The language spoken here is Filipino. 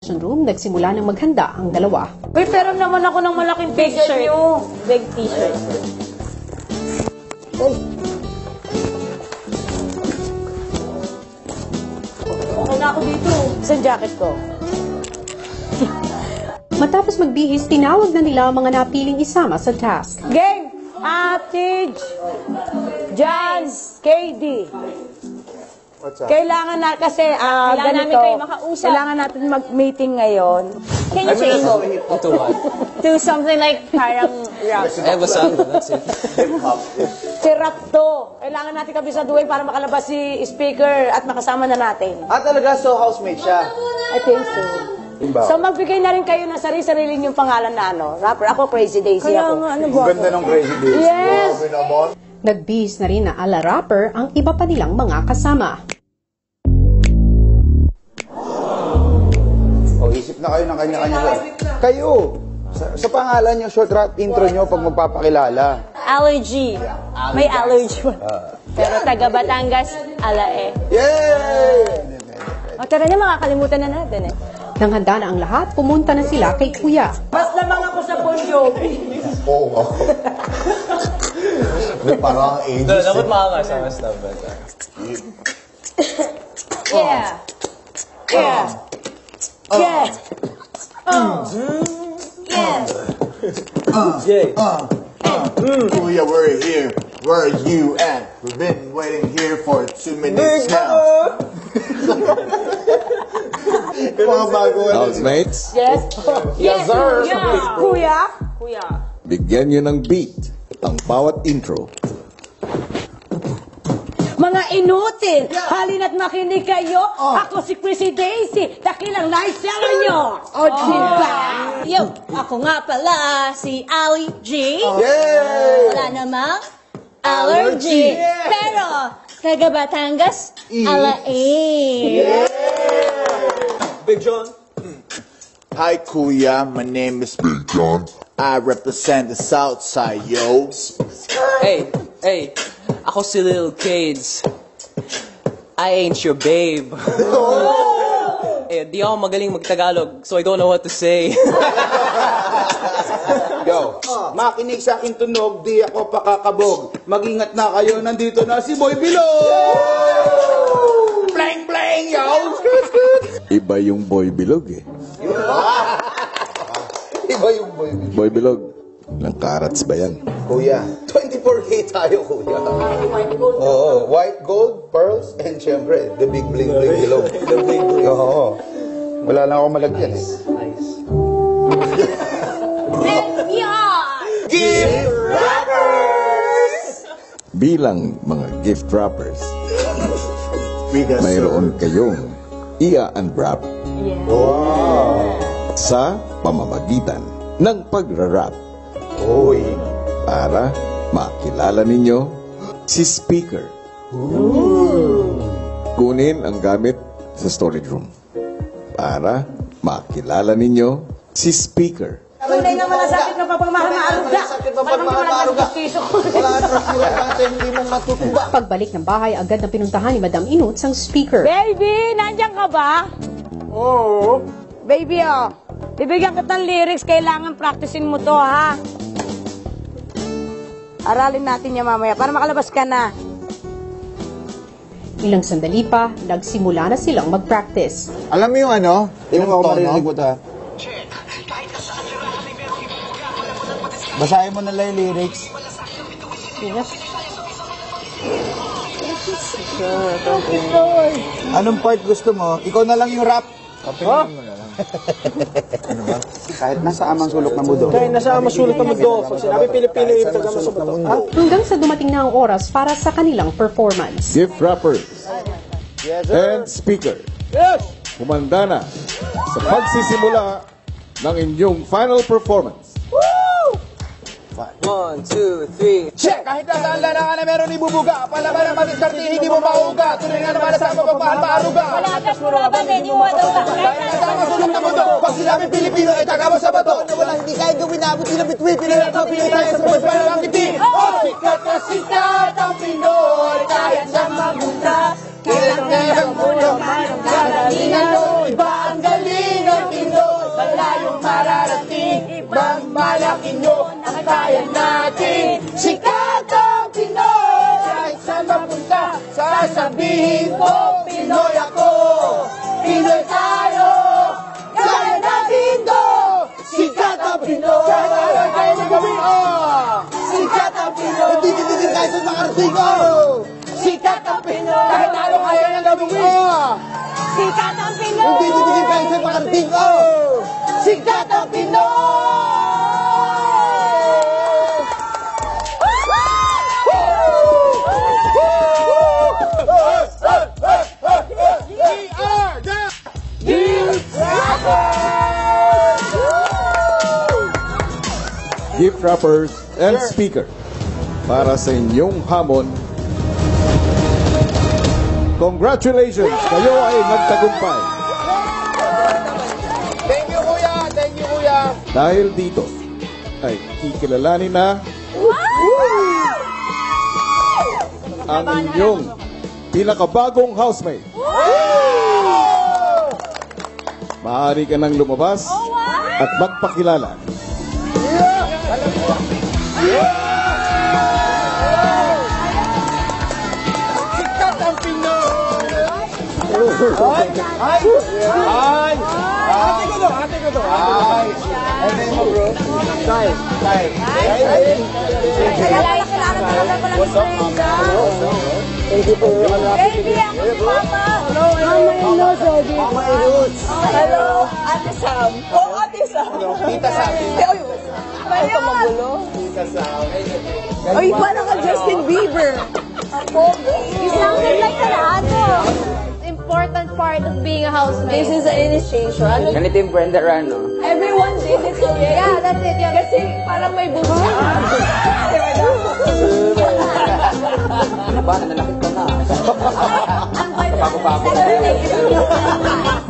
room, nagsimula ng maghanda ang dalawa. Uy, pero naman ako ng malaking t-shirt nyo. Big t-shirt. Uy. Okay na ako dito. Sa jacket ko. Matapos magbihis, tinawag na nila ang mga napiling isama sa task. Game! Atij! Jans! KD! Kailangan na kasi Kailangan namin kayo makausap. Kailangan natin mag-meeting ngayon. Can you change To what? to something like parang rap? What's up? That's it. Si rap to. Kailangan natin kabisaduhin para makalabas si speaker at makasama na natin. Talaga, so housemate siya. I think so. So magbigay na rin kayo ng sarili-sarili yung pangalan na rapper. Ako, Crazy Daisy ako. ano Ang ganda ng Crazy Daisy. Yes! Nagbihis na rin na ala rapper ang iba pa nilang mga kasama. Isip na kayo ng kanya-kanya. Kayo! Sa pangalan nyo, short rap intro nyo pag magpapakilala. Allergy. May allergy. Pero taga Batangas, alae. Yay! O tara na, makakalimutan na natin eh. Nang handa na ang lahat, pumunta na sila kay Kuya. Mas lamang ako sa Bon Jovi. Oo. Parang ages. Dapat makakasa mas na ba? Yeah. Yeah. Yeah. Yeah. Kuya, we're here. Where are you at? We've been waiting here for 2 minutes now. Mga bago. Housemates, Yes? Yes, sir. Yeah. Kuya? Kuya. bigyan niyo ng beat ang bawat intro. Mga inutil, halina't makinig kayo. Ako si Crazy Daisy, dakilang live seller nyo. O, diba? Yo, ako nga pala si Ali G. Yay! Wala namang allergy. Pero, taga Batangas, alae. Big John. Hi, Kuya. My name is Big John. I represent the South Side, yo. Hey. Ako si Lil Cades. I ain't your babe. Di ako magaling mag-Tagalog, so I don't know what to say. Yo, makinig sa aking tunog, di ako pakakabog. Mag-ingat na kayo, nandito na si Boy Bilog! Blang blang, yo! Iba yung Boy Bilog eh. Iba yung Boy Bilog. Boy Bilog, ilang carats ba yan? Kuya, 24K tayo, kuya. Oo, white gold, pearls, and syempre, the big bling bling below. The bling bling. Oo. Wala lang akong malagyan eh. Gift wrappers! Bilang mga gift wrappers, Bigas, mayroon kayong i-unwrap sa pamamagitan ng pagra-wrap Uy. para makilala ninyo si speaker. Kunin ang gamit sa storage room para makilala ninyo si speaker. Tunay nga malasakit na papamahamaruga. Maraming piso ko. Hindi mong matutuba. Pagbalik ng bahay, agad na pinuntahan ni Madam Inuts ang speaker. Baby, nandiyan ka ba? Oo. Baby, bibigyan kita ng lyrics. Kailangan practicein mo to, ha? Aralin natin niya mamaya para makalabas ka na. Ilang sandali pa, nagsimula na silang mag-practice. Alam mo yung ano? Yung ako marinig mo ta. Basahin mo na lang yung lyrics. Anong part gusto mo? Ikaw na lang yung rap. Ano ba? Kahit nasa amang sulok ng mundo. Kahit nasa masulot na mundo. Pag sinabi Pilipino yung taga masulot ng mundo. Hanggang sa dumating na ang oras para sa kanilang performance. Gift wrappers and speaker. Kumanda na sa pagsisimula ng inyong final performance. 1, 2, 3. Check! Kahit nasaan larangan na meron ibubuga, palaban ang matiskarte, hindi mo mauuga. Tunay nga naman sa mapagmahal maaruga. Wala ka muraban eh, di mo matuwa. Kahit nasa masulong na mundo, pag sinabi Pilipino ay taga mo sa bato. Na walang hindi kaya gawin na abot sila bitwin. Pinalato, pinay tayo sa buhay para lang ngiti. Sikat na sikat ang Pinoy, kahit sa magunta. Kailang mo naman ang gagalingan mo, iba ang galing ng Pinoy. mararating. Magmalaki nyo ang kaya natin. Sikat ang Pinoy, kahit saan mapunta, sasabihin ko, Pinoy ako. Pinoy tayo, kaya natin to. Sikat ang Pinoy, kaya ng gabi. Sikat ang Pinoy, hindi kahit saan makarating. Sikat ang Pinoy, kahit tayo kaya ng gabi. Sikat ang Pinoy! Hindi kahit saan makarating. Sikat ang Pinoy! Gift wrappers and speaker para sa inyong hamon. Congratulations! Kayo ay nagtagumpay. Thank you, kuya! Thank you, kuya! Dahil dito ay kikilalanin na ang inyong pinakabagong housemate. Maaari ka nang lumabas at magpakilala. Sikat ang Pinoy! Ay! Ate ko to! Ay! Ay, mo bro? Tay! Kilala talaga pala ni Brenda. Thank you for your Baby, ako si Mama. Mama Baby. Mama Roots. Hello, Ate Sam. Oh, Ate Sam. Tita Sam. Ano ka magulo? Tita Sam. Ay, parang ka Justin Bieber. You sounded like an adult. Important part of being a housemate. This is an initiation. Ganito yung Brenda Rano. Everyone did it already. Yeah, that's it. Yeah. Kasi parang may bubo. Ano ba? Nanalakit ka na. Ang